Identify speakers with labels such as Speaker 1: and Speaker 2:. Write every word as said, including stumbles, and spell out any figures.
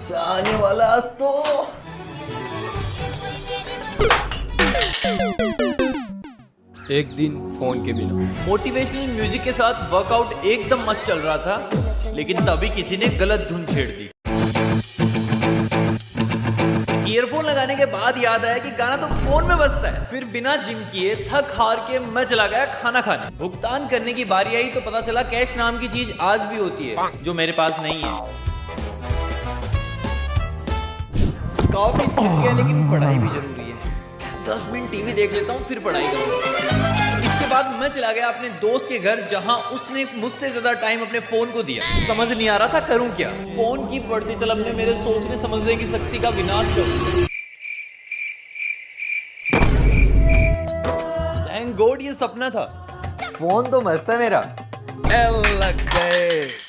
Speaker 1: जाने वाला आज तो। एक दिन फोन के बिना मोटिवेशनल म्यूजिक के साथ वर्कआउट एकदम मस्त चल रहा था, लेकिन तभी किसी ने गलत धुन छेड़ दी। ईयरफोन लगाने के बाद याद आया कि गाना तो फोन में बजता है। फिर बिना जिम किए थक हार के मैं चला गया खाना खाने। भुगतान करने की बारी आई तो पता चला कैश नाम की चीज आज भी होती है, जो मेरे पास नहीं है। काफी थक गया, लेकिन पढ़ाई भी जरूरी है। दस मिनट टीवी देख लेता हूँ, फिर पढ़ाई करूंगा। इसके बाद मैं चला गया अपने दोस्त के घर, जहां उसने मुझसे ज्यादा टाइम अपने फोन को दिया। समझ नहीं आ रहा था करूं क्या। फोन की बढ़ती तलब ने मेरे सोचने समझने की शक्ति का विनाश कर दिया। थैंक गॉड ये सपना था। फोन तो मस्त है मेरा। लग गए।